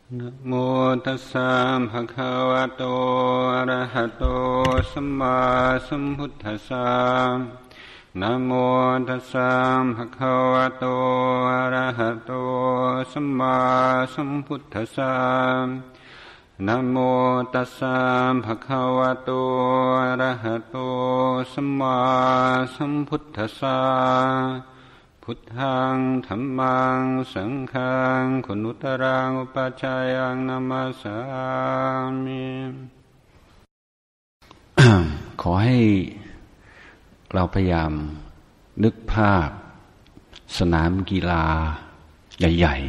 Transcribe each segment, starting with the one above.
นะโมตัสสะภะคะวะโตอะระหะโตสัมมาสัมพุทธัสสะนะโมตัสสะภะคะวะโตอะระหะโตสัมมาสัมพุทธัสสะนะโมตัสสะภะคะวะโตอะระหะโตสัมมาสัมพุทธัสสะพุทธังธัมมังสังฆังคุณุตรังอุปัชฌายังนัมมัสสามิขอให้เราพยายามนึกภาพสนามกีฬาใหญ่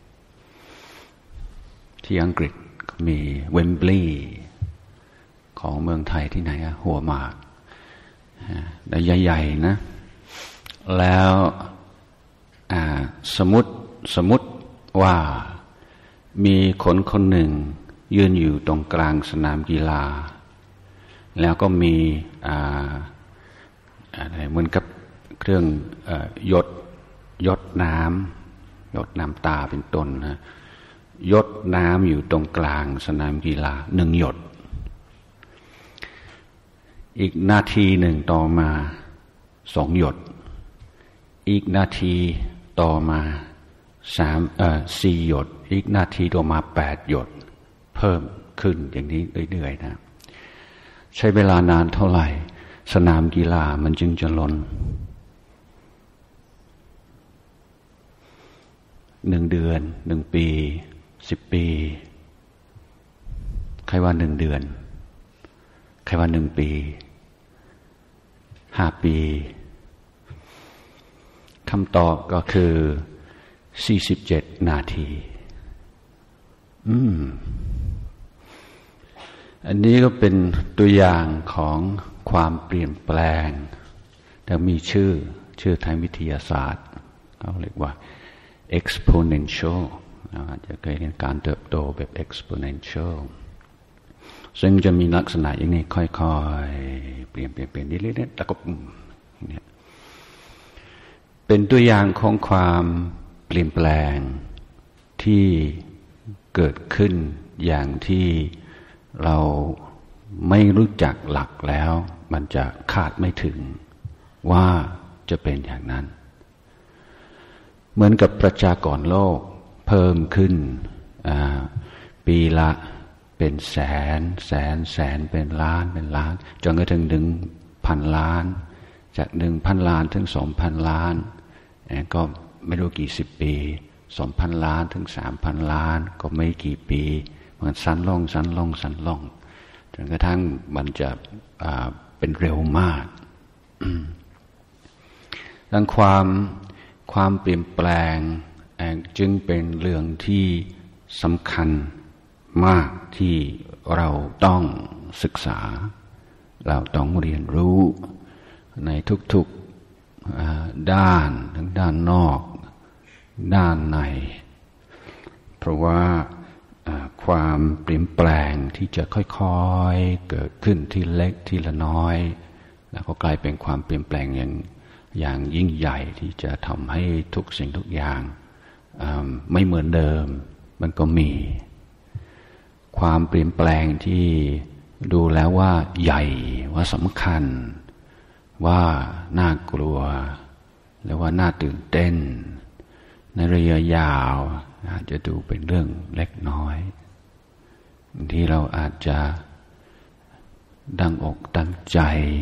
ๆที่อังกฤษมีเวมบลีย์ของเมืองไทยที่ไหนอะหัวหมากแต่ใหญ่ๆนะแล้วสมมติว่ามีคนหนึ่งยืนอยู่ตรงกลางสนามกีฬาแล้วก็มีอะไรเหมือนกับเครื่องหยดน้ำตาเป็นต้นนะหยดน้ำอยู่ตรงกลางสนามกีฬา1 หยดอีกนาทีหนึ่งต่อมา2 หยดอีกนาทีต่อมา4 หยดอีกนาทีต่อมา8 หยดเพิ่มขึ้นอย่างนี้เรื่อยๆนะใช้เวลานานเท่าไหร่สนามกีฬามันจึงจะล้น1 เดือน1 ปี10 ปีใครว่า1 เดือนใครว่า1 ปี5 ปีคำตอบก็คือ47 นาทีอันนี้ก็เป็นตัวอย่างของความเปลี่ยนแปลงแต่มีชื่อทางวิทยาศาสตร์เขาเรียกว่า exponential อาจจะเคยเรียนการเติบโตแบบ exponential ซึ่งจะมีลักษณะอย่างนี้ค่อยๆเปลี่ยนเรื่อยๆแล้วก็เนี่ยเป็นตัวอย่างของความเปลี่ยนแปลงที่เกิดขึ้นอย่างที่เราไม่รู้จักหลักแล้วมันจะคาดไม่ถึงว่าจะเป็นอย่างนั้นเหมือนกับประชากรโลกเพิ่มขึ้นปีละเป็นแสนเป็นล้านจนกระทั่ง1,000 ล้านจาก1,000 ล้านถึง2,000 ล้านก็ไม่รู้กี่10 ปี2,000 ล้านถึง3,000 ล้านก็ไม่กี่ปีมันสั้นลงจนกระทั่งมันจะเป็นเร็วมากดังความเปลี่ยนแปลงจึงเป็นเรื่องที่สำคัญมากที่เราต้องศึกษาเราต้องเรียนรู้ในทุกๆด้านทั้งด้านนอกด้านในเพราะว่าความเปลี่ยนแปลงที่จะค่อยๆเกิดขึ้นทีเล็กทีละน้อยแล้วก็กลายเป็นความเปลี่ยนแปลงอย่างยิ่งใหญ่ที่จะทำให้ทุกสิ่งทุกอย่างไม่เหมือนเดิมมันก็มีความเปลี่ยนแปลงที่ดูแล้วว่าใหญ่ว่าสำคัญว่าน่ากลัวหรือว่าน่าตื่นเต้นในระยะยาวอาจจะดูเป็นเรื่องเล็กน้อยที่เราอาจจะดังอกดังใจ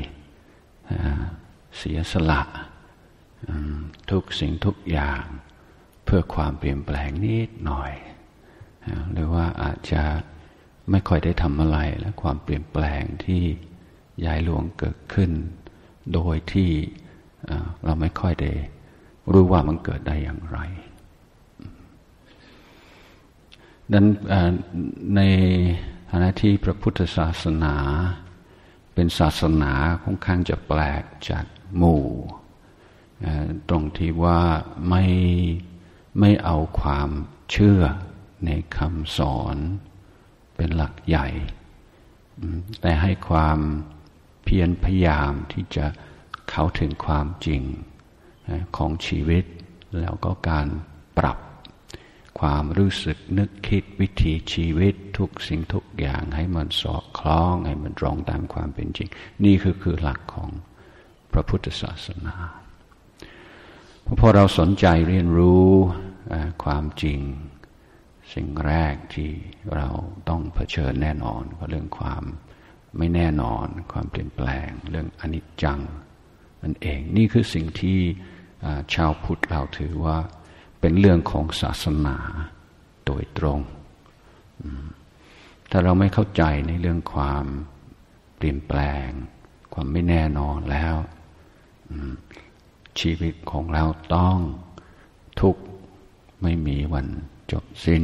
เสียสละทุกสิ่งทุกอย่างเพื่อความเปลี่ยนแปลงนิดหน่อยหรือว่าอาจจะไม่ค่อยได้ทำอะไรและความเปลี่ยนแปลงที่ใหญ่หลวงเกิดขึ้นโดยที่เราไม่ค่อยได้รู้ว่ามันเกิดได้อย่างไรดังนั้นในฐานะที่พระพุทธศาสนาเป็นศาสนาค่อนข้างจะแปลกจากหมู่ตรงที่ว่าไม่เอาความเชื่อในคำสอนเป็นหลักใหญ่แต่ให้ความเพียรพยายามที่จะเข้าถึงความจริงของชีวิตแล้วก็การปรับความรู้สึกนึกคิดวิถีชีวิตทุกสิ่งทุกอย่างให้มันสอดคล้องให้มันตรงตามความเป็นจริงนี่คือหลักของพระพุทธศาสนาพอเราสนใจเรียนรู้ความจริงสิ่งแรกที่เราต้องเผชิญแน่นอนก็เรื่องความไม่แน่นอนความเปลี่ยนแปลงเรื่องอนิจจังนั่นเองนี่คือสิ่งที่ชาวพุทธเราถือว่าเป็นเรื่องของศาสนาโดยตรงถ้าเราไม่เข้าใจในเรื่องความเปลี่ยนแปลงความไม่แน่นอนแล้วชีวิตของเราต้องทุกข์ไม่มีวันจบสิ้น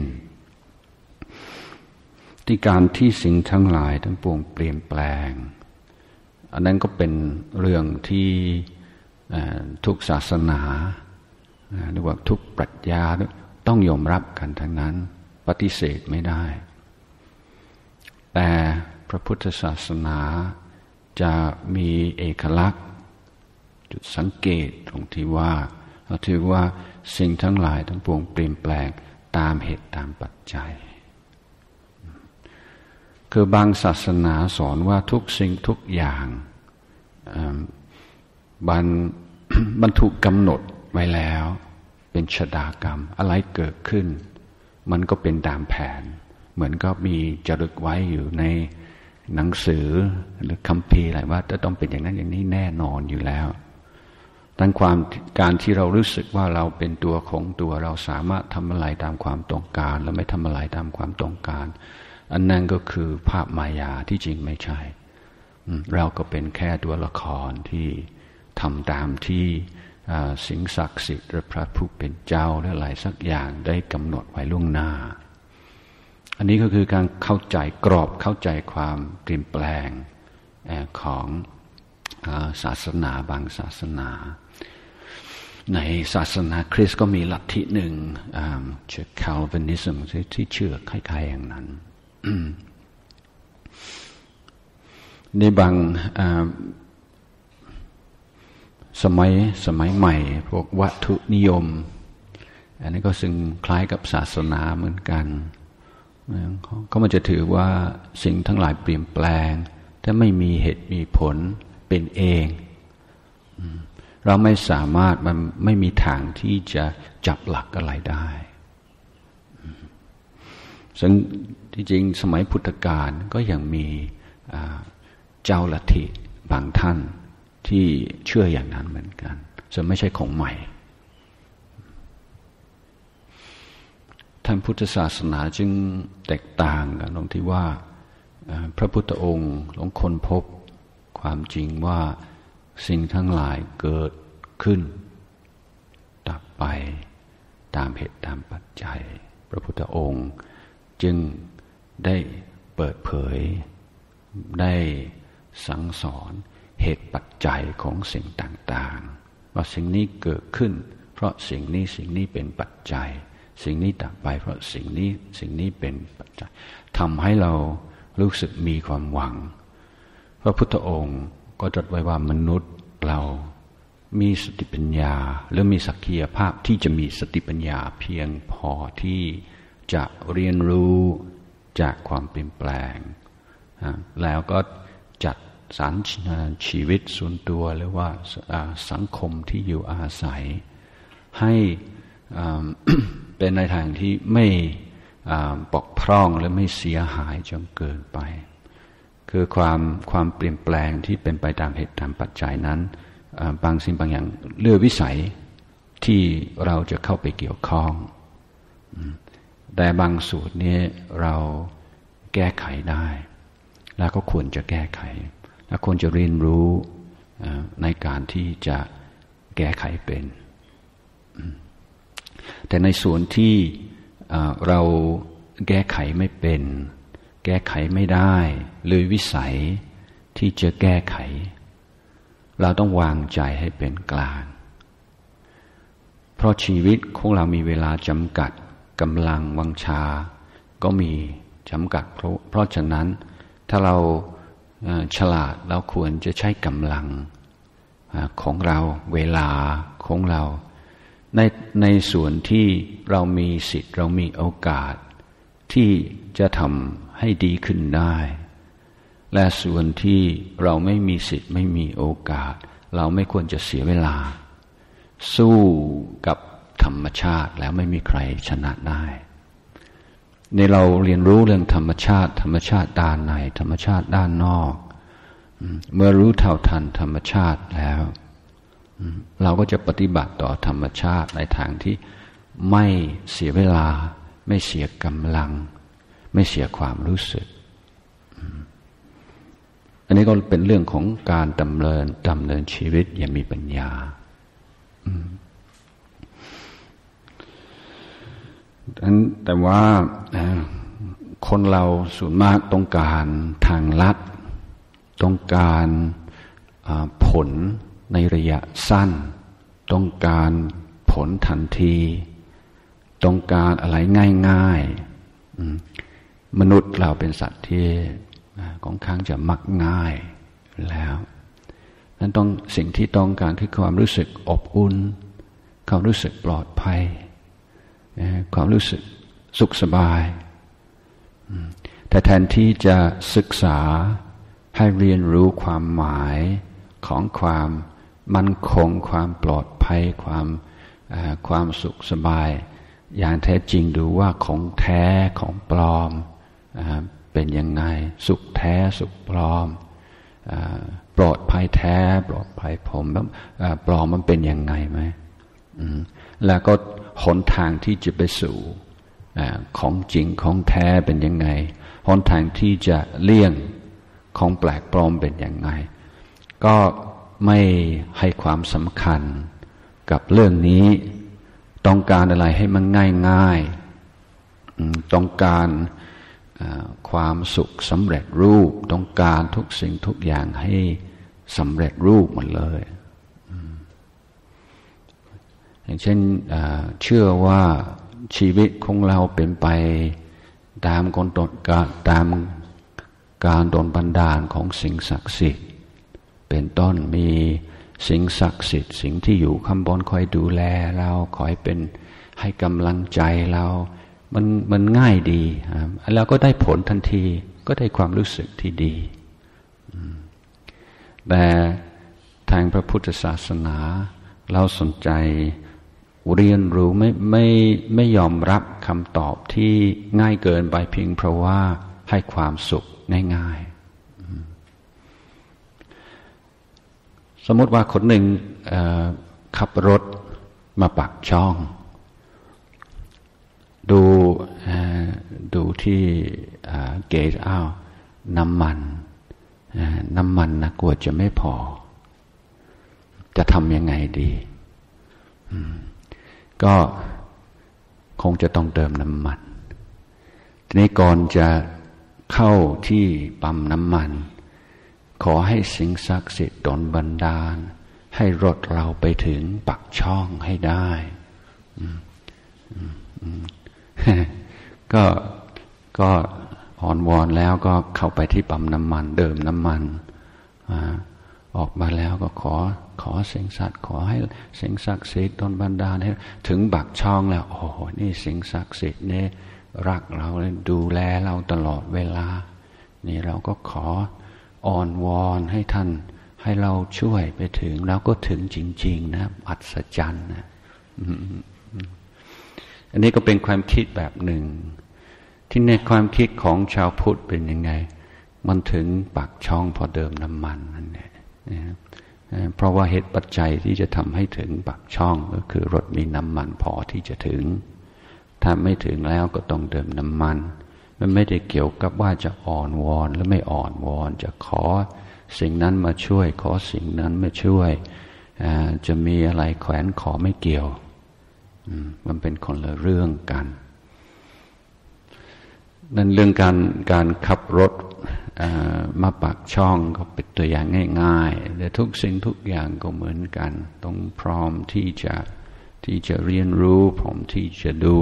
ที่การที่สิ่งทั้งหลายทั้งปวงเปลี่ยนแปลงอันนั้นก็เป็นเรื่องที่ทุกศาสนาหรือว่าทุกปรัชญาต้องยอมรับกันทั้งนั้นปฏิเสธไม่ได้แต่พระพุทธศาสนาจะมีเอกลักษณ์จุดสังเกตตรงที่ว่าเราถือว่าสิ่งทั้งหลายทั้งปวงเปลี่ยนแปลงตามเหตุตามปัจจัยคือบางศาสนาสอนว่าทุกสิ่งทุกอย่างมันถูกกำหนดไว้แล้วเป็นชะตากรรมอะไรเกิดขึ้นมันก็เป็นตามแผนเหมือนก็มีจารึกไว้อยู่ในหนังสือหรือคัมภีร์อะไรว่าจะต้องเป็นอย่างนั้นอย่างนี้แน่นอนอยู่แล้วดังการที่เรารู้สึกว่าเราเป็นตัวของตัวเราสามารถทำอะไรตามความต้องการและไม่ทำอะไรตามความต้องการอันนั้นก็คือภาพมายาที่จริงไม่ใช่เราก็เป็นแค่ตัวละครที่ทำตามที่สิ่งศักดิ์สิทธิ์หรือพระผู้เป็นเจ้าหรืออะไรสักอย่างได้กำหนดไว้ล่วงหน้าอันนี้ก็คือการเข้าใจกรอบเข้าใจความเปลี่ยนแปลงของศาสนาบางศาสนาในศาสนาคริสต์ก็มีลัทธิหนึ่งชื่อ Calvinism ที่เชื่อคล้ายๆอย่างนั้น ในบางสมัยใหม่พวกวัตถุนิยมอันนี้ก็ซึ่งคล้ายกับศาสนาเหมือนกันเขามันจะถือว่าสิ่งทั้งหลายเปลี่ยนแปลงถ้าไม่มีเหตุมีผลเป็นเองเราไม่สามารถมันไม่มีทางที่จะจับหลักอะไรได้ซึ่งที่จริงสมัยพุทธกาลก็ยังมีเจ้าลัทธิบางท่านที่เชื่ออย่างนั้นเหมือนกันซึ่งไม่ใช่ของใหม่ทางพุทธศาสนาจึงแตกต่างกันตรงที่ว่าพระพุทธองค์หลงค้นพบความจริงว่าสิ่งทั้งหลายเกิดขึ้นดับไปตามเหตุตามปัจจัยพระพุทธองค์จึงได้เปิดเผยได้สั่งสอนเหตุปัจจัยของสิ่งต่างๆว่าสิ่งนี้เกิดขึ้นเพราะสิ่งนี้เป็นปัจจัยสิ่งนี้ดับไปเพราะสิ่งนี้เป็นปัจจัยทำให้เรารู้สึกมีความหวังพระพุทธองค์ก็ตรัสไว้ว่ามนุษย์เรามีสติปัญญาหรือมีศักยภาพที่จะมีสติปัญญาเพียงพอที่จะเรียนรู้จากความเปลี่ยนแปลงแล้วก็จัดสรรชีวิตส่วนตัวหรือว่าสังคมที่อยู่อาศัยให้เป็นในทางที่ไม่ปกพร่องและไม่เสียหายจนเกินไปคือความเปลี่ยนแปลงที่เป็นไปตามเหตุตามปัจจัยนั้นบางสิ่งบางอย่างเลือกวิสัยที่เราจะเข้าไปเกี่ยวข้องแต่บางสูตรนี้เราแก้ไขได้แล้วก็ควรจะแก้ไขและควรจะเรียนรู้ในการที่จะแก้ไขเป็นแต่ในส่วนที่เราแก้ไขไม่เป็นแก้ไขไม่ได้เลยวิสัยที่จะแก้ไขเราต้องวางใจให้เป็นกลางเพราะชีวิตของเรามีเวลาจำกัดกำลังวังชาก็มีจำกัดเพราะฉะนั้นถ้าเราฉลาดเราควรจะใช้กำลังของเราเวลาของเราในส่วนที่เรามีสิทธิ์เรามีโอกาสที่จะทำให้ดีขึ้นได้และส่วนที่เราไม่มีสิทธิ์ไม่มีโอกาสเราไม่ควรจะเสียเวลาสู้กับธรรมชาติแล้วไม่มีใครชนะได้ในเราเรียนรู้เรื่องธรรมชาติด้านในธรรมชาติด้านนอกเมื่อรู้เท่าทันธรรมชาติแล้วเราก็จะปฏิบัติต่อธรรมชาติในทางที่ไม่เสียเวลาไม่เสียกำลังไม่เสียความรู้สึกอันนี้ก็เป็นเรื่องของการดำเนินชีวิตอย่างมีปัญญาแต่ว่าคนเราส่วนมากต้องการทางลัดต้องการผลในระยะสั้นต้องการผลทันทีต้องการอะไรง่ายๆมนุษย์เราเป็นสัตว์ที่ค่อนข้างจะมักง่ายแล้วนั้นต้องสิ่งที่ต้องการคือความรู้สึกอบอุ่นความรู้สึกปลอดภัยความรู้สึกสุขสบายแต่แทนที่จะศึกษาให้เรียนรู้ความหมายของความมั่นคงความปลอดภัยความสุขสบายอย่างแท้จริงดูว่าของแท้ของปลอมเป็นยังไงสุขแท้สุขปลอมปลอดภัยแท้ปลอดภัยปลอมมันเป็นยังไงไหมแล้วก็หนทางที่จะไปสู่ของจริงของแท้เป็นยังไงหนทางที่จะเลี่ยงของแปลกปลอมเป็นยังไงก็ไม่ให้ความสำคัญกับเรื่องนี้ต้องการอะไรให้มันง่ายๆต้องการความสุขสำเร็จรูปต้องการทุกสิ่งทุกอย่างให้สำเร็จรูปหมดเลยอย่างเช่นเชื่อว่าชีวิตของเราเป็นไปตามการโดนบันดาลของสิ่งศักดิ์สิทธิ์เป็นต้นมีสิ่งศักดิ์สิทธิ์สิ่งที่อยู่ข้างบนคอยดูแลเราคอยเป็นให้กำลังใจเรามันง่ายดีแล้วก็ได้ผลทันทีก็ได้ความรู้สึกที่ดีแต่ทางพระพุทธศาสนาเราสนใจเรียนรู้ไม่ยอมรับคำตอบที่ง่ายเกินไปเพียงเพราะว่าให้ความสุขง่ายๆสมมติว่าคนหนึ่งขับรถมาปากช่องดูที่เกจน้ำมันนะกลัวจะไม่พอจะทำยังไงดีก็คงจะต้องเติมน้ำมันทีนี้ก่อนจะเข้าที่ปั๊มน้ำมันขอให้สิ่งศักดิ์สิทธิ์ดลบันดาลให้รถเราไปถึงปากช่องให้ได้ก็อ่อนวอนแล้วก็เข้าไปที่ปั๊มน้ำมันเติมน้ำมันออกมาแล้วก็ขอสิ่งศักดิ์ขอให้สิ่งศักดิ์สิทธิ์ดลบันดาลให้ถึงปากช่องแล้วโอ้นี่สิ่งศักดิ์สิทธิ์นี่รักเราดูแลเราตลอดเวลานี่เราก็ขออ่อนวอนให้ท่านให้เราช่วยไปถึงแล้วก็ถึงจริงๆนะอัศจรรย์นะอันนี้ก็เป็นความคิดแบบหนึ่งที่ในความคิดของชาวพุทธเป็นยังไงมันถึงปากช่องพอเดิมน้ำมันนั่นแหละเพราะว่าเหตุปัจจัยที่จะทำให้ถึงปากช่องก็คือรถมีน้ำมันพอที่จะถึงถ้าไม่ถึงแล้วก็ต้องเติมน้ำมันมันไม่ได้เกี่ยวกับว่าจะอ่อนวอนหรือไม่อ่อนวอนจะขอสิ่งนั้นมาช่วยขอสิ่งนั้นมาช่วยจะมีอะไรแขวนขอไม่เกี่ยวมันเป็นคนละเรื่องกันนั่นเรื่องการขับรถมาปากช่องก็เป็นตัวอย่างง่ายๆแต่ทุกสิ่งทุกอย่างก็เหมือนกันต้องพร้อมที่จะเรียนรู้พร้อมที่จะดู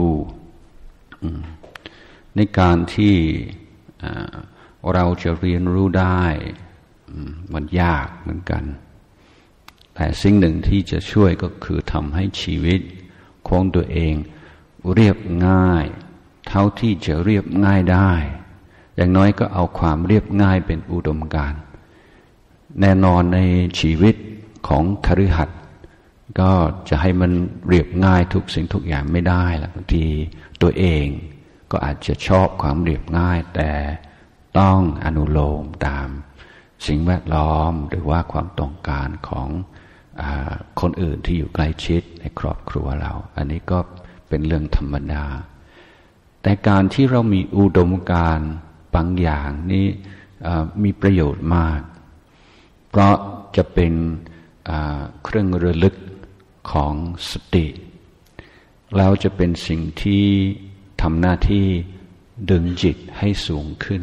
ในการที่เราจะเรียนรู้ได้มันยากเหมือนกันแต่สิ่งหนึ่งที่จะช่วยก็คือทำให้ชีวิตของตัวเองเรียบง่ายเท่าที่จะเรียบง่ายได้อย่างน้อยก็เอาความเรียบง่ายเป็นอุดมการณ์แน่นอนในชีวิตของคฤหัสถ์ก็จะให้มันเรียบง่ายทุกสิ่งทุกอย่างไม่ได้ละบางทีตัวเองก็อาจจะชอบความเรียบง่ายแต่ต้องอนุโลมตามสิ่งแวดล้อมหรือว่าความต้องการของคนอื่นที่อยู่ใกล้ชิดในครอบครัวเราอันนี้ก็เป็นเรื่องธรรมดาแต่การที่เรามีอุดมการณ์บางอย่างนี้มีประโยชน์มากเพราะจะเป็นเครื่องระลึกของสติแล้วจะเป็นสิ่งที่ทำหน้าที่ดึงจิตให้สูงขึ้น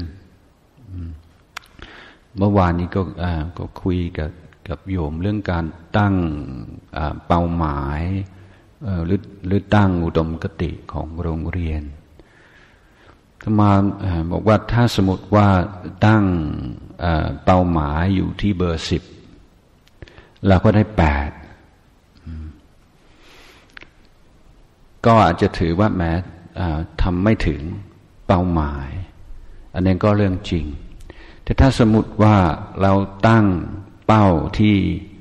เมื่อวานนี้ก็คุยกับโยมเรื่องการตั้งเป้าหมายหรือตั้งอุดมคติของโรงเรียนมาบอกว่าถ้าสมมติว่าตั้งเป้าหมายอยู่ที่เบอร์ 10เราก็ได้ 8ก็อาจจะถือว่าแม้ทำไม่ถึงเป้าหมายอันนี้ก็เรื่องจริงแต่ถ้าสมมติว่าเราตั้งเป้าที่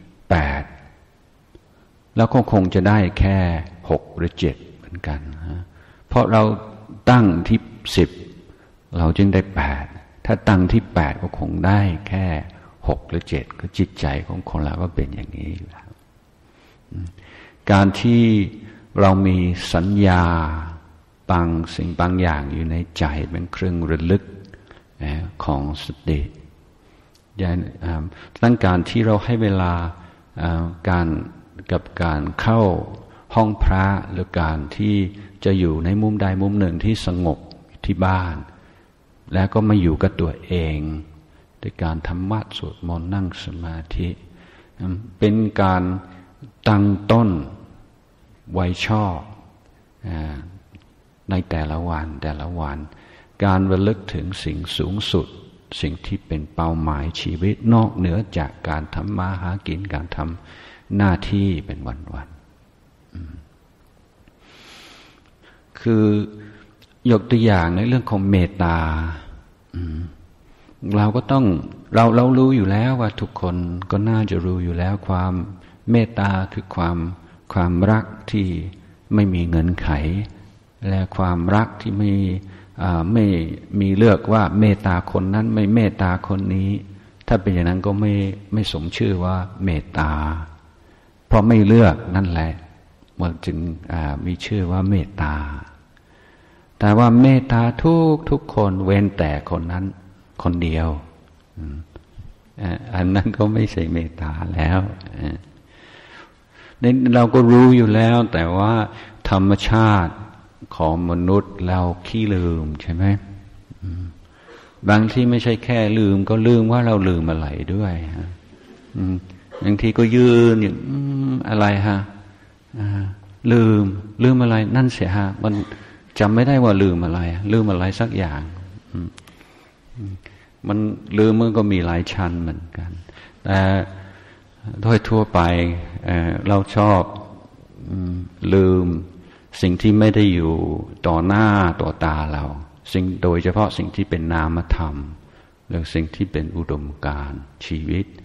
8แล้วก็คงจะได้แค่6หรือ7เหมือนกันเพราะเราตั้งที่10เราจึงได้8ถ้าตั้งที่8ก็คงได้แค่6หรือ7ก็จิตใจของคนเราก็เป็นอย่างนี้อยู่แล้วการที่เรามีสัญญาบางสิ่งบางอย่างอยู่ในใจเป็นเครื่องระลึกของสติตั้งการที่เราให้เวลาการเข้าห้องพระหรือการที่จะอยู่ในมุมใดมุมหนึ่งที่สงบที่บ้านแล้วก็มาอยู่กับตัวเองด้วยการทำวัดสวดมนต์นั่งสมาธิเป็นการตั้งต้นไว้ชอบในแต่ละวันการระลึกถึงสิ่งสูงสุดสิ่งที่เป็นเป้าหมายชีวิตนอกเหนือจากการทำมาหากินการทำหน้าที่เป็นวันๆคือยกตัวอย่างในเรื่องของเมตตาเราก็ต้องเรารู้อยู่แล้วว่าทุกคนก็น่าจะรู้อยู่แล้วความเมตตาคือความรักที่ไม่มีเงื่อนไขและความรักที่ไม่มีเลือกว่าเมตตาคนนั้นไม่เมตตาคนนี้ถ้าเป็นอย่างนั้นก็ไม่สมชื่อว่าเมตตาเพราะไม่เลือกนั่นแหละมันจึงมีชื่อว่าเมตตาแต่ว่าเมตตาทุกคนเว้นแต่คนนั้นคนเดียวอันนั้นก็ไม่ใช่เมตตาแล้วเราก็รู้อยู่แล้วแต่ว่าธรรมชาติของมนุษย์เราขี้ลืมใช่ไหมบางที่ไม่ใช่แค่ลืมก็ลืมว่าเราลืมอะไรด้วยบางทีก็ยืนอย่างอะไรฮะลืมอะไรนั่นเสียฮะมันจำไม่ได้ว่าลืมอะไรสักอย่างมันลืมมันก็มีหลายชั้นเหมือนกันแต่โดยทั่วไปเราชอบลืมสิ่งที่ไม่ได้อยู่ต่อหน้าต่อตาเราโดยเฉพาะสิ่งที่เป็นนามธรรมหรือสิ่งที่เป็นอุดมการณ์ชีวิต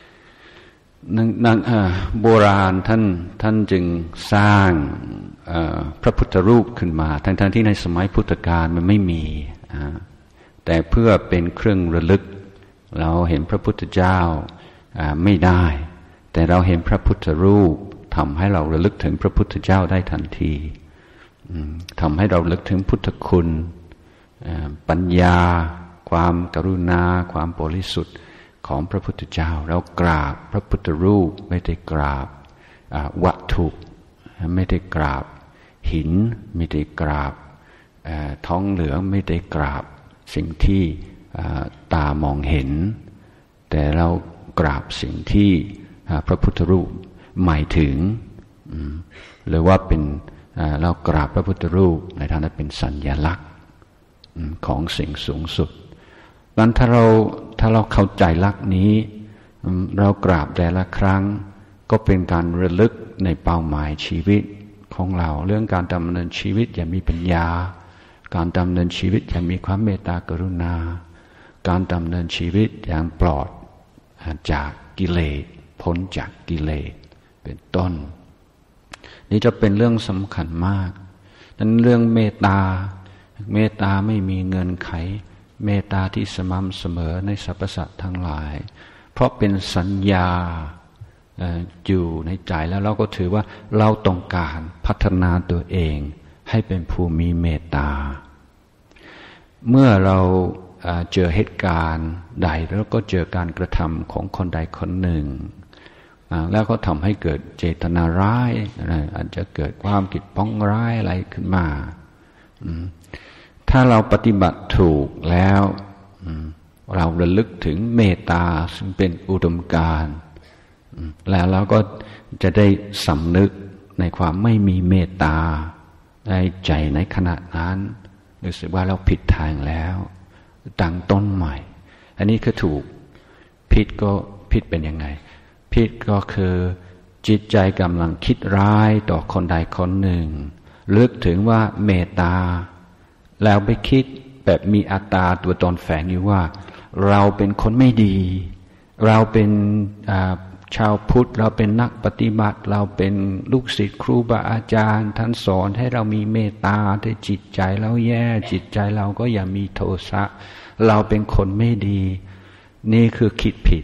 โบราณท่านจึงสร้างพระพุทธรูปขึ้นมาทั้งที่ในสมัยพุทธกาลมันไม่มีแต่เพื่อเป็นเครื่องระลึกเราเห็นพระพุทธเจ้าไม่ได้แต่เราเห็นพระพุทธรูปทำให้เราระลึกถึงพระพุทธเจ้าได้ทันทีทำให้เราระลึกถึงพุทธคุณปัญญาความกรุณาความบริสุทธิ์ของพระพุทธเจ้าเรากราบพระพุทธรูปไม่ได้กราบวัตถุไม่ได้กราบหินไม่ได้กราบทองเหลืองไม่ได้กราบสิ่งที่ตามองเห็นแต่เรากราบสิ่งที่พระพุทธรูปหมายถึงหรือว่าเป็นเรากราบพระพุทธรูปในฐานะเป็นสัญลักษณ์ของสิ่งสูงสุดงั้นถ้าเราเข้าใจลักษณ์นี้เรากราบแต่ละครั้งก็เป็นการระลึกในเป้าหมายชีวิตของเราเรื่องการดำเนินชีวิตอย่างมีปัญญาการดำเนินชีวิตอย่างมีความเมตตากรุณาการดำเนินชีวิตอย่างปลอดจากกิเลสพ้นจากกิเลสเป็นต้นนี่จะเป็นเรื่องสำคัญมากนั้นเรื่องเมตตาไม่มีเงื่อนไขเมตตาที่สม่ำเสมอในสรรพสัตว์ทั้งหลายเพราะเป็นสัญญาอยู่ในใจแล้วเราก็ถือว่าเราต้องการพัฒนาตัวเองให้เป็นผู้มีเมตตาเมื่อเราเจอเหตุการณ์ใดแล้วก็เจอการกระทำของคนใดคนหนึ่งแล้วก็ทำให้เกิดเจตนาร้ายอาจจะเกิดความคิดปองร้ายอะไรขึ้นมาถ้าเราปฏิบัติถูกแล้วเราระลึกถึงเมตตาซึ่งเป็นอุดมการณ์แล้วเราก็จะได้สำนึกในความไม่มีเมตตาในใจในขณะนั้นรู้สึกว่าเราผิดทางแล้วตั้งต้นใหม่อันนี้คือถูกผิดก็ผิดเป็นยังไงผิดก็คือจิตใจกำลังคิดร้ายต่อคนใดคนหนึ่งลึกถึงว่าเมตตาแล้วไปคิดแบบมีอัตตาตัวตนแฝงอยู่ว่าเราเป็นคนไม่ดีเราเป็นชาวพุทธเราเป็นนักปฏิบัติเราเป็นลูกศิษย์ครูบาอาจารย์ท่านสอนให้เรามีเมตตาแต่จิตใจเราแย่จิตใจเราก็อย่ามีโทสะเราเป็นคนไม่ดีนี่คือคิดผิด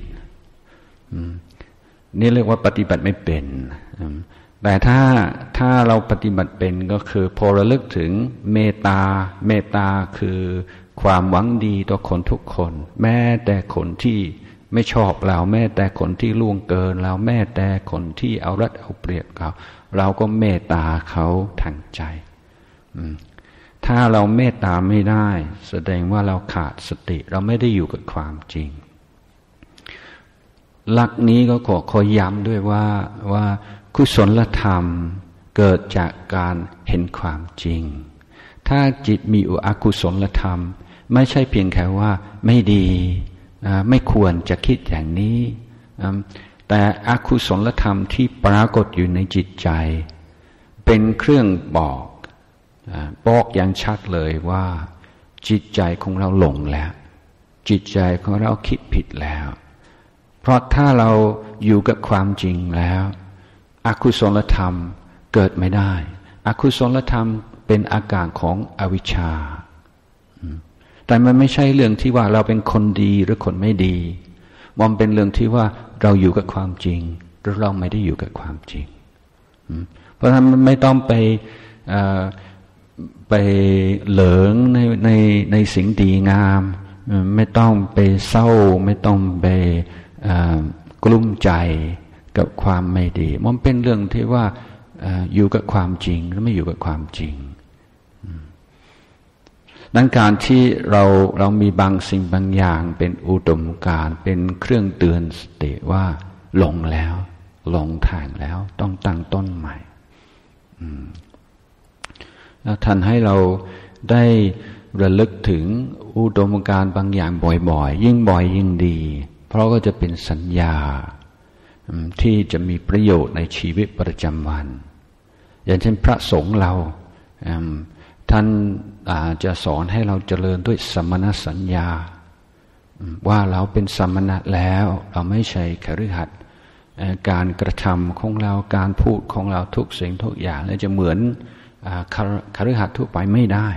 นี่เรียกว่าปฏิบัติไม่เป็นแต่ถ้าเราปฏิบัติเป็นก็คือพอระลึกถึงเมตตาคือความหวังดีต่อคนทุกคนแม้แต่คนที่ไม่ชอบเราแม้แต่คนที่ล่วงเกินเราแม้แต่คนที่เอารัดเอาเปรียบเราก็เมตตาเขาทางใจถ้าเราเมตตาไม่ได้แสดงว่าเราขาดสติเราไม่ได้อยู่กับความจริงหลักนี้ก็ขอย้ำด้วยว่ากุศลธรรมเกิดจากการเห็นความจริงถ้าจิตมีอกุศลธรรมไม่ใช่เพียงแค่ว่าไม่ดีไม่ควรจะคิดอย่างนี้แต่อกุศลธรรมที่ปรากฏอยู่ในจิตใจเป็นเครื่องบอกอย่างชัดเลยว่าจิตใจของเราหลงแล้วจิตใจของเราคิดผิดแล้วเพราะถ้าเราอยู่กับความจริงแล้วอกุศลธรรมเกิดไม่ได้อกุศลธรรมเป็นอาการของอวิชชาแต่มันไม่ใช่เรื่องที่ว่าเราเป็นคนดีหรือคนไม่ดีมันเป็นเรื่องที่ว่าเราอยู่กับความจริงหรือเราไม่ได้อยู่กับความจริงเพราะฉะนั้นมันไม่ต้องไปเหลิงในสิ่งดีงามไม่ต้องไปเศร้าไม่ต้องไปกลุ้มใจกับความไม่ดีมันเป็นเรื่องที่ว่าอยู่กับความจริงหรือไม่อยู่กับความจริงดังการที่เรามีบางสิ่งบางอย่างเป็นอุดมการณ์เป็นเครื่องเตือนสติว่าหลงแล้วหลงทางแล้วต้องตั้งต้นใหม่แล้วท่านให้เราได้ระลึกถึงอุดมการณ์บางอย่างบ่อยๆยิ่งบ่อยยิ่งดีเพราะก็จะเป็นสัญญาที่จะมีประโยชน์ในชีวิตประจำวันอย่างเช่นพระสงฆ์เราท่านจะสอนให้เราเจริญด้วยสมณสัญญาว่าเราเป็นสมณะแล้วเราไม่ใช่คฤหัสถ์การกระทำของเราการพูดของเราทุกสิ่งทุกอย่างจะเหมือนคฤหัสถ์ทั่วไปไม่ได้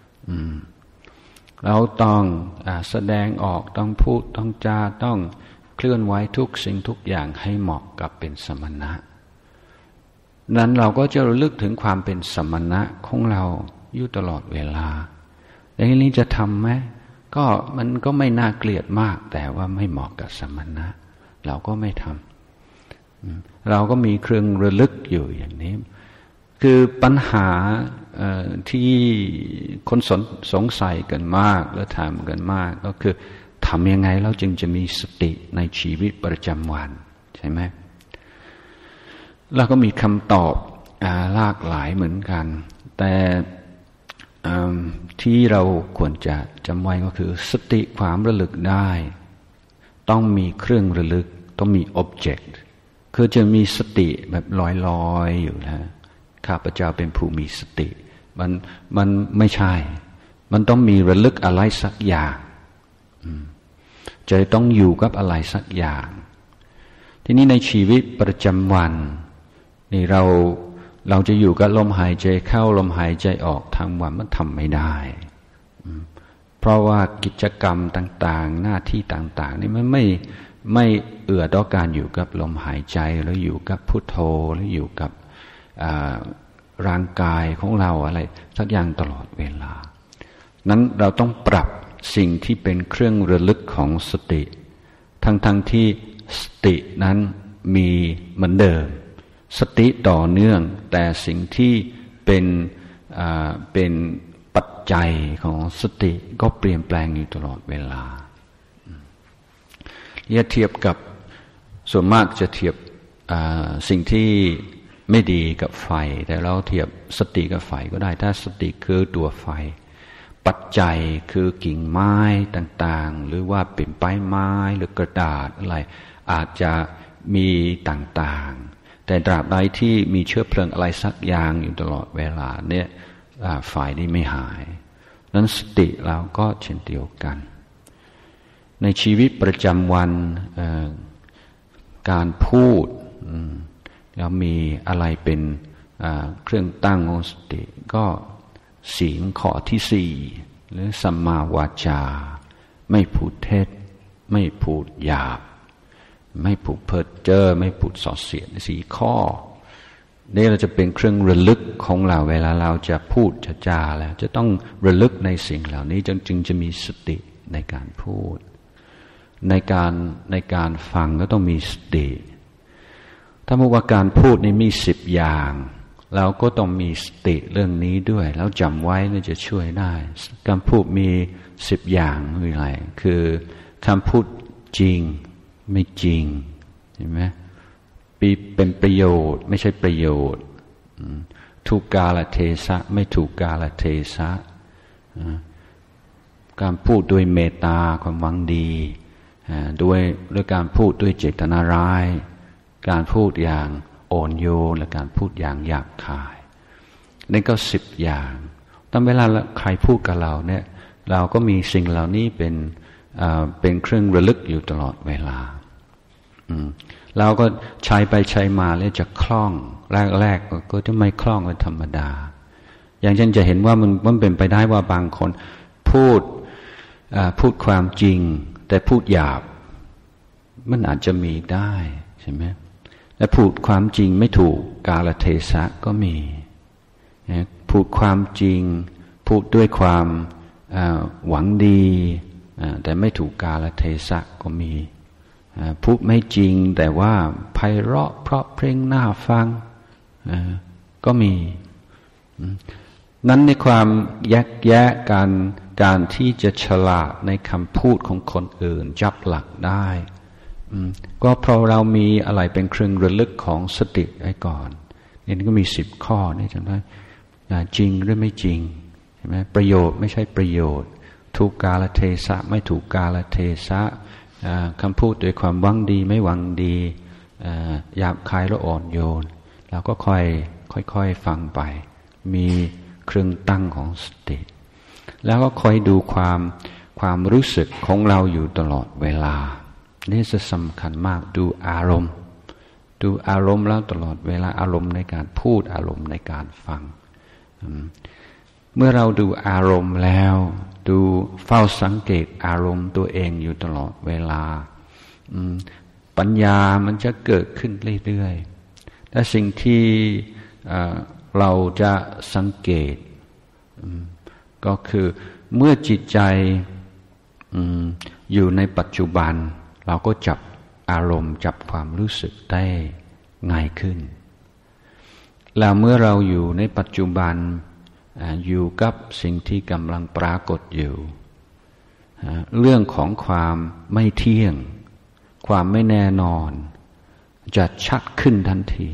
เราต้องแสดงออกต้องพูดต้องจาต้องเคลื่อนไหวทุกสิ่งทุกอย่างให้เหมาะกับเป็นสมณะนั้นเราก็จะระลึกถึงความเป็นสมณะของเราอยู่ตลอดเวลาแล้วทีนี้จะทำไหมก็มันก็ไม่น่าเกลียดมากแต่ว่าไม่เหมาะกับสมณะเราก็ไม่ทำเราก็มีเครื่องระลึกอยู่อย่างนี้คือปัญหาที่คนสงสัยกันมากและถามกันมากก็คือทำยังไงเราจึงจะมีสติในชีวิตประจำวันใช่ไหมเราก็มีคำตอบหลากหลายเหมือนกันแต่ที่เราควรจะจำไว้ก็คือสติความระลึกได้ต้องมีเครื่องระลึกต้องมี object คือจะมีสติแบบลอยๆอยู่นะข้าพเจ้าเป็นผู้มีสติมันไม่ใช่มันต้องมีระลึกอะไรสักอย่างจะต้องอยู่กับอะไรสักอย่างทีนี้ในชีวิตประจำวันนี่เราจะอยู่กับลมหายใจเข้าลมหายใจออกทั้งวันมันทำไม่ได้เพราะว่ากิจกรรมต่างๆหน้าที่ต่างๆนี่มันไม่เอื้อต่อการอยู่กับลมหายใจแล้วอยู่กับพุทโธแล้วอยู่กับร่างกายของเราอะไรสักอย่างตลอดเวลานั้นเราต้องปรับสิ่งที่เป็นเครื่องระลึกของสติทั้งที่สตินั้นมีเหมือนเดิมสติต่อเนื่องแต่สิ่งที่เป็นปัจจัยของสติก็เปลี่ยนแปลงอยู่ตลอดเวลาอย่าเทียบกับส่วนมากจะเทียบสิ่งที่ไม่ดีกับไฟแต่เราเทียบสติกับไฟก็ได้ถ้าสติคือตัวไฟปัจจัยคือกิ่งไม้ต่างๆหรือว่าเป็นใบไม้หรือกระดาษอะไรอาจจะมีต่างๆแต่ตราบใดที่มีเชื้อเพลิงอะไรสักอย่างอยู่ตลอดเวลาเนี่ยไฟนี้ไม่หายนั้นสติเราก็เช่นเดียวกันในชีวิตประจำวันการพูดเรามีอะไรเป็นเครื่องตั้งของสติก็ศีลข้อที่สี่หรือสัมมาวาจาไม่พูดเท็จไม่พูดหยาบไม่พูดเพ้อเจ้อไม่พูดส่อเสียดสี่ข้อนี่เราจะเป็นเครื่องระลึกของเราเวลาเราจะพูดจะจาแล้วจะต้องระลึกในสิ่งเหล่านี้จึงจะมีสติในการพูดในการฟังก็ต้องมีสติถ้าบอกว่าการพูดนี่มี10 อย่างเราก็ต้องมีสติเรื่องนี้ด้วยแล้วจำไว้นี่จะช่วยได้การพูดมี10 อย่างคืออะไรคือคำพูดจริงไม่จริงเห็นไหมเป็นประโยชน์ไม่ใช่ประโยชน์ถูกกาลเทศะไม่ถูกกาลเทศะการพูดด้วยเมตตาความหวังดีด้วยการพูดด้วยเจตนาร้ายการพูดอย่างอ่อนโยนและการพูดอย่างหยาบคายนี่ก็10 อย่างตอนเวลาใครพูดกับเราเนี่ยเราก็มีสิ่งเหล่านี้เป็นเครื่องระลึกอยู่ตลอดเวลาเราก็ใช้ไปใช้มาแล้วจะคล่องแรกก็จะไม่คล่องเป็นธรรมดาอย่างเช่นจะเห็นว่ามันเป็นไปได้ว่าบางคนพูดความจริงแต่พูดหยาบมันอาจจะมีได้ใช่ไหมและพูดความจริงไม่ถูกกาลเทศะก็มีพูดความจริงพูดด้วยความหวังดีแต่ไม่ถูกกาลเทศะก็มีพูดไม่จริงแต่ว่าไพเราะเพราะเพลงน่าฟังก็มีนั้นในความแยกแยะการที่จะฉลาดในคำพูดของคนอื่นจับหลักได้ก็เพราะเรามีอะไรเป็นเครื่องระลึกของสติไว้ก่อนนี่ก็มี10 ข้อนี่จำได้จริงหรือไม่จริงใช่ไหมประโยชน์ไม่ใช่ประโยชน์ถูกกาลเทศะไม่ถูกกาลเทศะคำพูดด้วยความหวังดีไม่หวังดีหยาบคายและอ่อนโยนเราก็ค่อยฟังไปมีเครื่องตั้งของสติแล้วก็คอยดูความรู้สึกของเราอยู่ตลอดเวลานี่จะสำคัญมากดูอารมณ์แล้วตลอดเวลาอารมณ์ในการพูดอารมณ์ในการฟังเมื่อเราดูอารมณ์แล้วดูเฝ้าสังเกตอารมณ์ตัวเองอยู่ตลอดเวลาปัญญามันจะเกิดขึ้นเรื่อยๆและสิ่งที่เราจะสังเกตก็คือเมื่อจิตใจอยู่ในปัจจุบันเราก็จับอารมณ์จับความรู้สึกได้ง่ายขึ้นแล้วเมื่อเราอยู่ในปัจจุบันอยู่กับสิ่งที่กำลังปรากฏอยู่เรื่องของความไม่เที่ยงความไม่แน่นอนจะชัดขึ้นทันที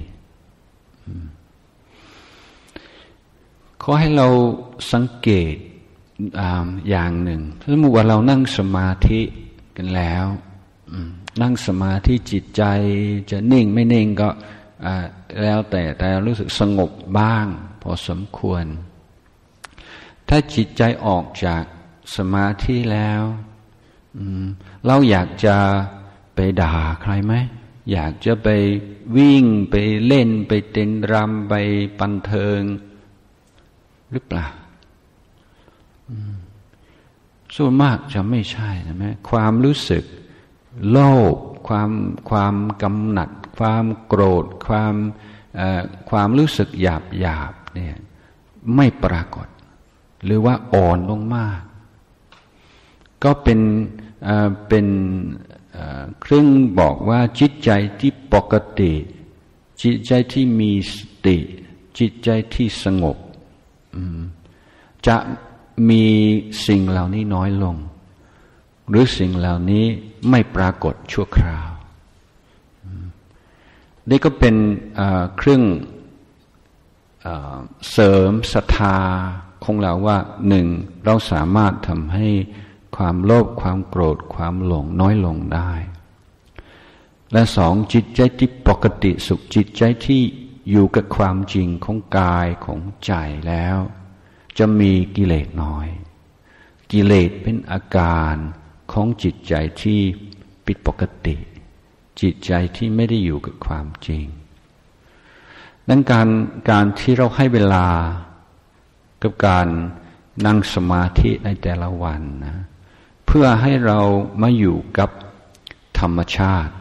ขอให้เราสังเกตอย่างหนึ่งสมมติว่าเรานั่งสมาธิกันแล้วนั่งสมาธิจิตใจจะนิ่งไม่นิ่งก็แล้วแต่รู้สึกสงบบ้างพอสมควรถ้าจิตใจออกจากสมาธิแล้วเราอยากจะไปด่าใครไหมอยากจะไปวิ่งไปเล่นไปเต้นรำไปบันเทิงหรือเปล่าส่วนมากจะไม่ใช่นะแม่ความรู้สึกโลภความกำหนัดความโกรธความรู้สึกหยาบเนี่ยไม่ปรากฏหรือว่าอ่อนลงมากก็เป็นเครื่องบอกว่าจิตใจที่ปกติจิตใจที่มีสติจิตใจที่สงบจะมีสิ่งเหล่านี้น้อยลงหรือสิ่งเหล่านี้ไม่ปรากฏชั่วคราวนี่ก็เป็นเครื่องเสริมศรัทธาของเราว่าหนึ่งเราสามารถทำให้ความโลภความโกรธความหลงน้อยลงได้และสองจิตใจที่ปกติสุขจิตใจที่อยู่กับความจริงของกายของใจแล้วจะมีกิเลสน้อยกิเลสเป็นอาการของจิตใจที่ผิดปกติจิตใจที่ไม่ได้อยู่กับความจริงดังการที่เราให้เวลากับการนั่งสมาธิในแต่ละวันนะเพื่อให้เรามาอยู่กับธรรมชาติ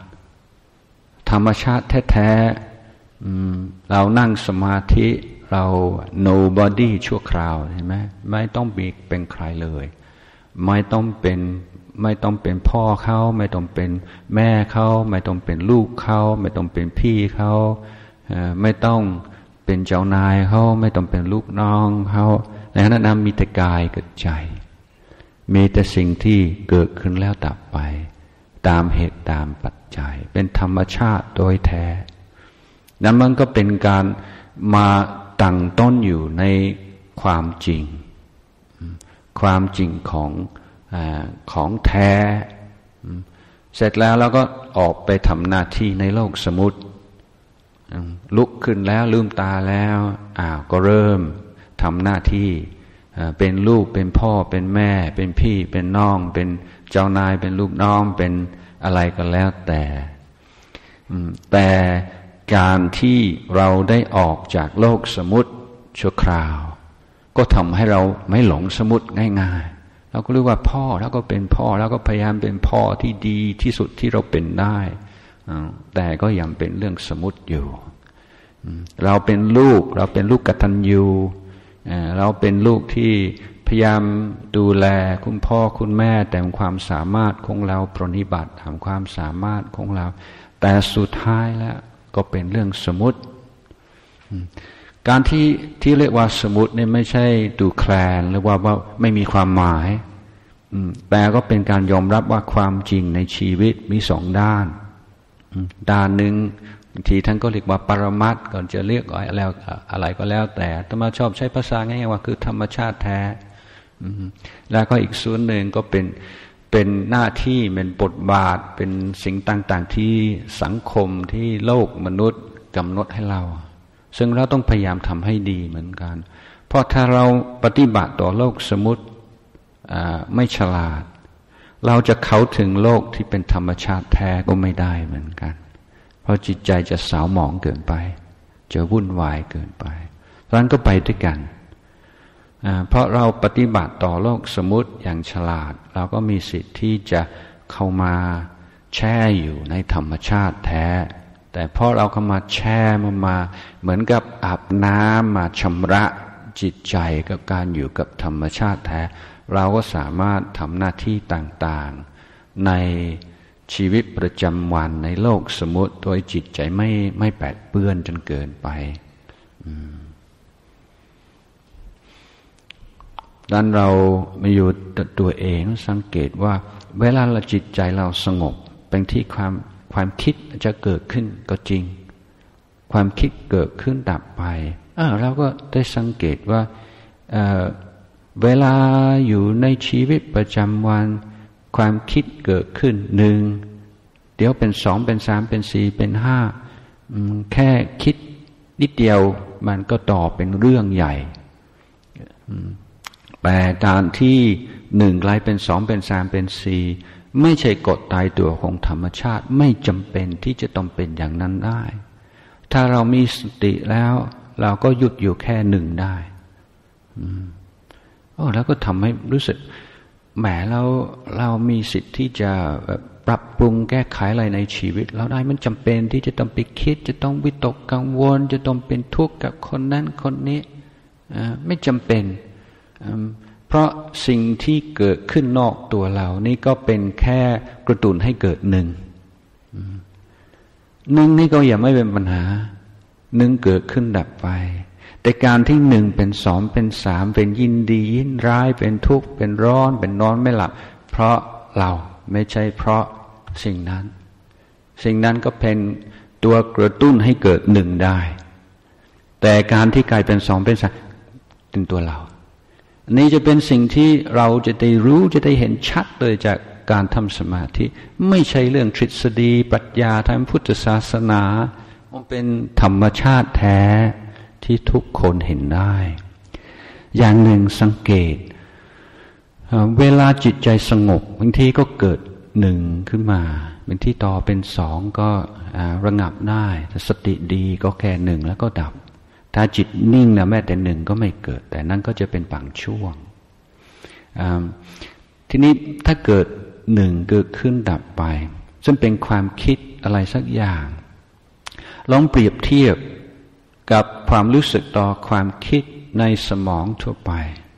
แท้ๆเรานั่งสมาธิเรา nobody ชั่วคราวเห็นไหมไม่ต้องเป็นใครเลยไม่ต้องเป็นพ่อเขาไม่ต้องเป็นแม่เขาไม่ต้องเป็นลูกเขาไม่ต้องเป็นพี่เขาไม่ต้องเป็นเจ้านายเขาไม่ต้องเป็นลูกน้องเขาในขณะนั้นมีแต่กายกับใจมีแต่สิ่งที่เกิดขึ้นแล้วดับไปตามเหตุตามปัจจัยเป็นธรรมชาติโดยแท้นั้นมันก็เป็นการมาตั้งต้นอยู่ในความจริงของแท้เสร็จแล้วเราก็ออกไปทำหน้าที่ในโลกสมมุติลุกขึ้นแล้วลืมตาแล้วก็เริ่มทำหน้าที่เป็นลูกเป็นพ่อเป็นแม่เป็นพี่เป็นน้องเป็นเจ้านายเป็นลูกน้องเป็นอะไรก็แล้วแต่การที่เราได้ออกจากโลกสมมุติชั่วคราวก็ทำให้เราไม่หลงสมมุติง่ายๆเราก็รู้ว่าพ่อแล้วก็เป็นพ่อแล้วก็พยายามเป็นพ่อที่ดีที่สุดที่เราเป็นได้แต่ก็ยังเป็นเรื่องสมมุติอยู่เราเป็นลูกกตัญญูเราเป็นลูกที่พยายามดูแลคุณพ่อคุณแม่แต่ความสามารถของเราปรนนิบัติตามความสามารถของเราแต่สุดท้ายแล้วก็เป็นเรื่องสมมุติการที่เรียกว่าสมมุติเนี่ยไม่ใช่ดูแคลนหรือว่าไม่มีความหมายแต่ก็เป็นการยอมรับว่าความจริงในชีวิตมีสองด้านหนึ่งบางทีท่านก็เรียกว่าปรมัตถ์ก่อนจะเรียกอะไรก็แล้วแต่อาตมาชอบใช้ภาษาง่ายๆว่าคือธรรมชาติแท้แล้วก็อีกส่วนหนึ่งก็เป็นหน้าที่เป็นบทบาทเป็นสิ่งต่างๆที่สังคมที่โลกมนุษย์กำหนดให้เราซึ่งเราต้องพยายามทำให้ดีเหมือนกันเพราะถ้าเราปฏิบัติต่อโลกสมมุติไม่ฉลาดเราจะเข้าถึงโลกที่เป็นธรรมชาติแท้ก็ไม่ได้เหมือนกันเพราะจิตใจจะสาวหมองเกินไปจะวุ่นวายเกินไปเพราะฉะนั้นก็ไปด้วยกันเพราะเราปฏิบัติต่อโลกสมมุติอย่างฉลาดเราก็มีสิทธิ์ที่จะเข้ามาแช่อยู่ในธรรมชาติแท้แต่พอเราเข้ามาแช่มาเหมือนกับอาบน้ำมาชำระจิตใจกับการอยู่กับธรรมชาติแท้เราก็สามารถทำหน้าที่ต่างๆในชีวิตประจำวันในโลกสมมุติโดยจิตใจไม่แปดเปื้อนจนเกินไปดังนั้นเรามาอยู่ตัวเองสังเกตว่าเวลาเราจิตใจเราสงบเป็นที่ความคิดจะเกิดขึ้นก็จริงความคิดเกิดขึ้นดับไปเราก็ได้สังเกตว่าเวลาอยู่ในชีวิตประจำวันความคิดเกิดขึ้นหนึ่งเดี๋ยวเป็นสองเป็นสามเป็นสี่เป็นห้าแค่คิดนิดเดียวมันก็ต่อเป็นเรื่องใหญ่แต่การที่หนึ่งกลายเป็นสองเป็นสามเป็นสี่ไม่ใช่กฎตายตัวของธรรมชาติไม่จำเป็นที่จะต้องเป็นอย่างนั้นได้ถ้าเรามีสติแล้วเราก็หยุดอยู่แค่หนึ่งได้แล้วก็ทำให้รู้สึกแหมเรามีสิทธิ์ที่จะปรับปรุงแก้ไขอะไรในชีวิตเราได้มันจำเป็นที่จะต้องไปคิดจะต้องวิตกกังวลจะต้องเป็นทุกข์กับคนนั้นคนนี้ไม่จำเป็นเพราะสิ่งที่เกิดขึ้นนอกตัวเรานี่ก็เป็นแค่กระตุ้นให้เกิดหนึ่งนี่ก็อย่าไม่เป็นปัญหาหนึ่งเกิดขึ้นดับไปแต่การที่หนึ่งเป็นสองเป็นสามเป็นยินดียินร้ายเป็นทุกข์เป็นร้อนเป็นนอนไม่หลับเพราะเราไม่ใช่เพราะสิ่งนั้นก็เป็นตัวกระตุ้นให้เกิดหนึ่งได้แต่การที่กลายเป็นสองเป็นสามเป็นตัวเราอันนี้จะเป็นสิ่งที่เราจะได้รู้จะได้เห็นชัดเลยจากการทำสมาธิไม่ใช่เรื่องทฤษฎีปรัชญาทางพุทธศาสนามันเป็นธรรมชาติแท้ที่ทุกคนเห็นได้อย่างหนึ่งสังเกตเวลาจิตใจสงบบางทีก็เกิดหนึ่งขึ้นมาบางทีต่อเป็นสองก็ระงับได้ถ้าสติดีก็แค่หนึ่งแล้วก็ดับถ้าจิตนิ่งนะแม้แต่หนึ่งก็ไม่เกิดแต่นั่นก็จะเป็นบางช่วงทีนี้ถ้าเกิดหนึ่งเกิดขึ้นดับไปซึ่งเป็นความคิดอะไรสักอย่างลองเปรียบเทียบกับความรู้สึกต่อความคิดในสมองทั่วไป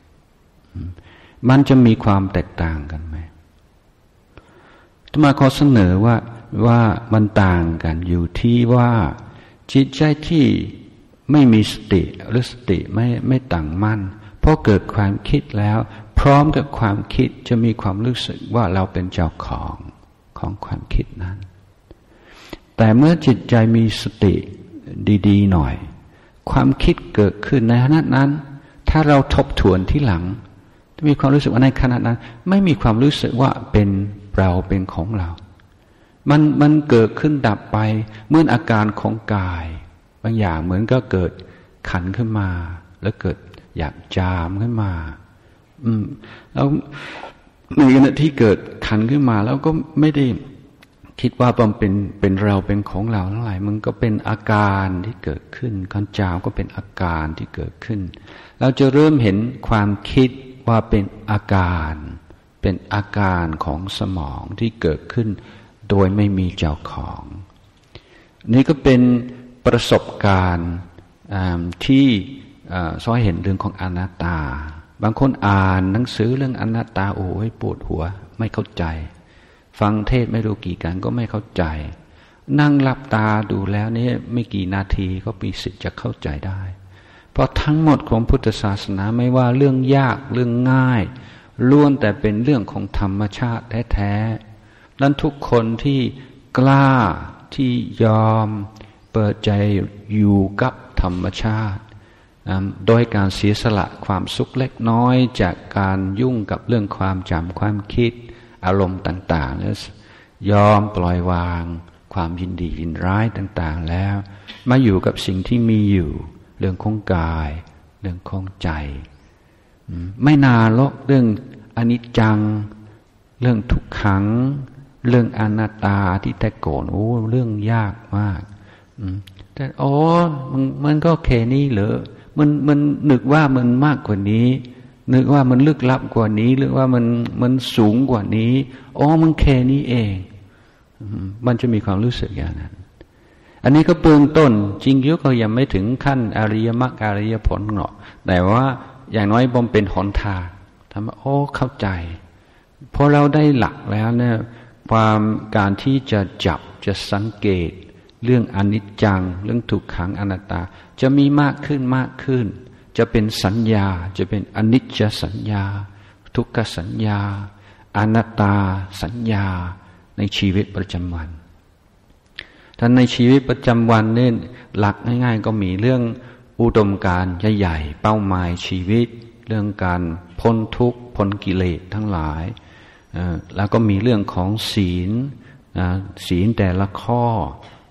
มันจะมีความแตกต่างกันไหมอาตมาขอเสนอว่ามันต่างกันอยู่ที่ว่าจิตใจที่ไม่มีสติหรือสติไม่ตั้งมั่นพอเกิดความคิดแล้วพร้อมกับความคิดจะมีความรู้สึกว่าเราเป็นเจ้าของความคิดนั้นแต่เมื่อจิตใจมีสติดีๆหน่อยความคิดเกิดขึ้นในขณะนั้นถ้าเราทบทวนที่หลังจะมีความรู้สึกว่าในขณะนั้นไม่มีความรู้สึกว่าเป็นเราเป็นของเรามันเกิดขึ้นดับไปเหมือนอาการของกายบางอย่างเหมือนก็เกิดขันขึ้นมาแล้วเกิดอยากจามขึ้นมาแล้วในขณะที่เกิดขันขึ้นมาแล้วก็ไม่ได้คิดว่ามันเป็นเราเป็นของเราเท่าไหร่มันก็เป็นอาการที่เกิดขึ้นขันจามก็เป็นอาการที่เกิดขึ้นเราจะเริ่มเห็นความคิดว่าเป็นอาการของสมองที่เกิดขึ้นโดยไม่มีเจ้าของนี่ก็เป็นประสบการณ์ที่สอนเห็นเรื่องของอนัตตาบางคนอ่านหนังสือเรื่องอนัตตาโอ้ยปวดหัวไม่เข้าใจฟังเทศไม่รู้กี่กันก็ไม่เข้าใจนั่งหลับตาดูแล้วนี่ไม่กี่นาทีก็มีสิทธิ์จะเข้าใจได้เพราะทั้งหมดของพุทธศาสนาไม่ว่าเรื่องยากเรื่องง่ายล้วนแต่เป็นเรื่องของธรรมชาติแท้ๆนั้นทุกคนที่กล้าที่ยอมเปิดใจอยู่กับธรรมชาติโดยการเสียสละความสุขเล็กน้อยจากการยุ่งกับเรื่องความจำความคิดอารมณ์ต่างๆแล้วยอมปล่อยวางความยินดียินร้ายต่างๆแล้วมาอยู่กับสิ่งที่มีอยู่เรื่องของกายเรื่องของใจไม่นานหรอกเรื่องอนิจจังเรื่องทุกขังเรื่องอนัตตาที่แต่โกนเรื่องยากมากแต่มันก็แค่นี้เหรอมันนึกว่ามันมากกว่านี้นึกว่ามันลึกลับกว่านี้หรือว่ามันสูงกว่านี้มันแค่นี้เองมันจะมีความรู้สึกอย่างนั้นอันนี้ก็เบื้องต้นจริงๆก็ยังไม่ถึงขั้นอริยมรรคอริยผลหรอกแต่ว่าอย่างน้อยบ่มเป็นหนทางทำให้เข้าใจพอเราได้หลักแล้วเนี่ยความการที่จะจับจะสังเกตเรื่องอนิจจังเรื่องทุกขังอนัตตาจะมีมากขึ้นจะเป็นสัญญาจะเป็นอนิจจสัญญาทุกขสัญญาอนัตตาสัญญาในชีวิตประจำวันท่านในชีวิตประจำวันเนี่ยหลักง่ายๆก็มีเรื่องอุดมการณ์ใหญ่ๆเป้าหมายชีวิตเรื่องการพ้นทุกข์พ้นกิเลสทั้งหลายแล้วก็มีเรื่องของศีลแต่ละข้อ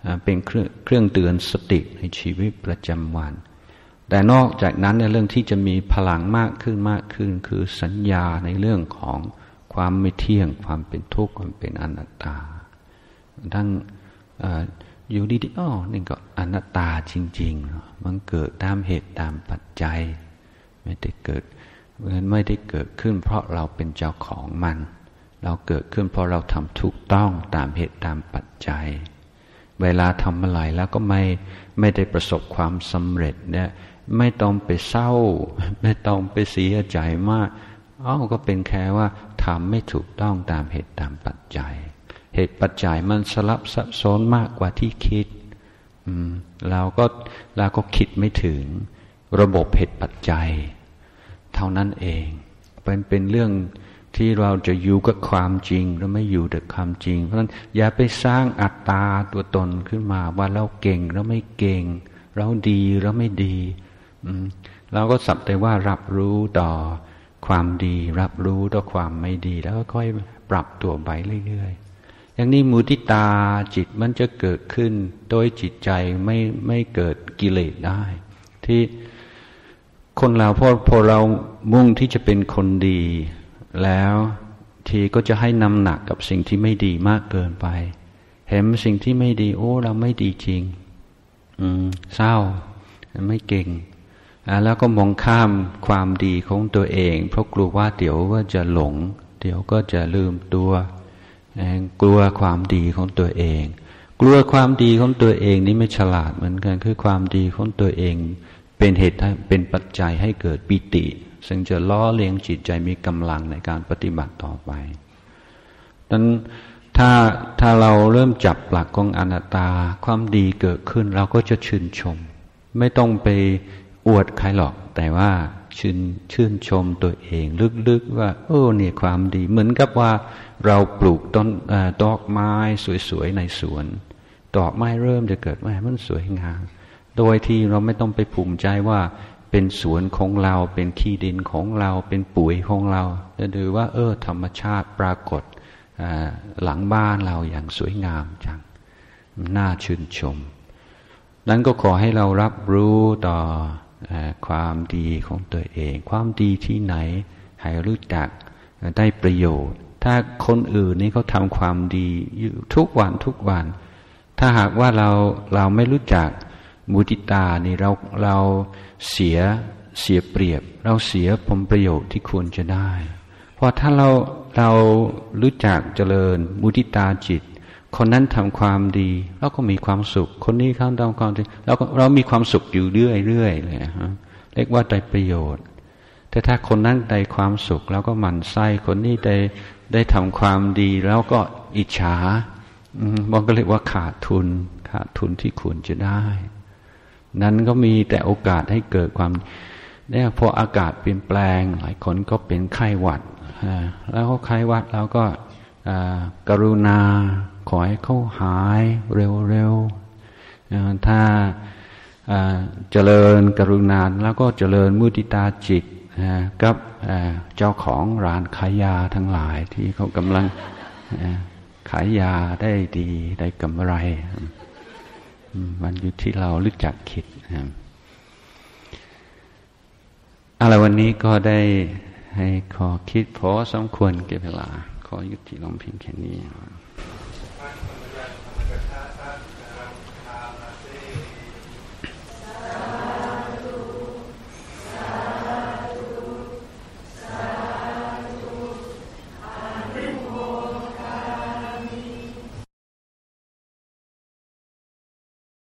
เป็นเครื่องเตือนสติในชีวิตประจำวันแต่นอกจากนั้นในเรื่องที่จะมีพลังมากขึ้นคือสัญญาในเรื่องของความไม่เที่ยงความเป็นทุกข์ความเป็นอนัตตาทั้งอยู่ดีๆนี่ก็อนัตตาจริงๆมันเกิดตามเหตุตามปัจจัยไม่ได้เกิดขึ้นเพราะเราเป็นเจ้าของมันเราเกิดขึ้นเพราะเราทำถูกต้องตามเหตุตามปัจจัยเวลาทำอะไรแล้วก็ไม่ได้ประสบความสำเร็จเนี่ยไม่ต้องไปเศร้าไม่ต้องไปเสียใจมากก็เป็นแค่ว่าทำไม่ถูกต้องตามเหตุตามปัจจัยเหตุปัจจัยมันสลับซับซ้อนมากกว่าที่คิดเราก็คิดไม่ถึงระบบเหตุปัจจัยเท่านั้นเองเป็นเรื่องที่เราจะอยู่กับความจริงหรือไม่อยู่กับความจริงเพราะฉะนั้นอย่าไปสร้างอัตตาตัวตนขึ้นมาว่าเราเก่งแล้วไม่เก่งเราดีแล้วไม่ดีเราก็สักแต่ว่ารับรู้ต่อความดีรับรู้ต่อความไม่ดีแล้วก็ค่อยปรับตัวไปเรื่อยๆอย่างนี้มุทิตาจิตมันจะเกิดขึ้นโดยจิตใจไม่เกิดกิเลสได้ที่คนเราพอเรามุ่งที่จะเป็นคนดีแล้วทีก็จะให้น้ำหนักกับสิ่งที่ไม่ดีมากเกินไปเห็นสิ่งที่ไม่ดีเราไม่ดีจริงเศร้าไม่เก่งแล้วก็มองข้ามความดีของตัวเองเพราะกลัวว่าเดี๋ยวก็จะหลงเดี๋ยวก็จะลืมตัวกลัวความดีของตัวเองกลัวความดีของตัวเองนี่ไม่ฉลาดเหมือนกันคือความดีของตัวเองเป็นเหตุเป็นปัจจัยให้เกิดปิติซึ่งจะล้อเลี้ยงจิตใจมีกำลังในการปฏิบัติต่อไปนั้นถ้าเราเริ่มจับหลักของอนัตตาความดีเกิดขึ้นเราก็จะชื่นชมไม่ต้องไปอวดใครหรอกแต่ว่าชื่นชมตัวเองลึกๆว่าเนี่ยความดีเหมือนกับว่าเราปลูกต้นดอกไม้สวยๆในสวนดอกไม้เริ่มจะเกิดมันสวยงามโดยที่เราไม่ต้องไปภูมิใจว่าเป็นสวนของเราเป็นขี้ดินของเราเป็นปุ๋ยของเราจะดูว่าธรรมชาติปรากฏหลังบ้านเราอย่างสวยงามจังน่าชื่นชมนั้นก็ขอให้เรารับรู้ต่อความดีของตัวเองความดีที่ไหนให้รู้จักได้ประโยชน์ถ้าคนอื่นนี่เขาทำความดีอยู่ทุกวันถ้าหากว่าเราไม่รู้จักมุทิตานี่เราเสียเปรียบเราเสียผลประโยชน์ที่ควรจะได้เพราะถ้าเรารู้จักเจริญมุทิตาจิตคนนั้นทำความดีเราก็มีความสุขคนนี้เขาทำความดีเรามีความสุขอยู่เรื่อยเลยเรียกว่าได้ประโยชน์แต่ถ้าคนนั้นได้ความสุขเราก็หมั่นไส้คนนี้ได้ทำความดีแล้วก็อิจฉามันก็เรียกว่าขาดทุนที่ควรจะได้นั้นก็มีแต่โอกาสให้เกิดความเนี่ยพออากาศเปลี่ยนแปลงหลายคนก็เป็นไข้หวัดแล้วก็ไข้หวัดแล้วก็กรุณาขอให้เขาหายเร็วๆถ้าเจริญกรุณาแล้วก็เจริญมุทิตาจิตกับเจ้าของร้านขายยาทั้งหลายที่เขากำลังขายยาได้ดีได้กำไรมันอยู่ที่เรารู้จักคิดอะไรวันนี้ก็ได้ให้ขอคิดพอสมควรเก็บเวลาขอยุติลงเพียงแค่นี้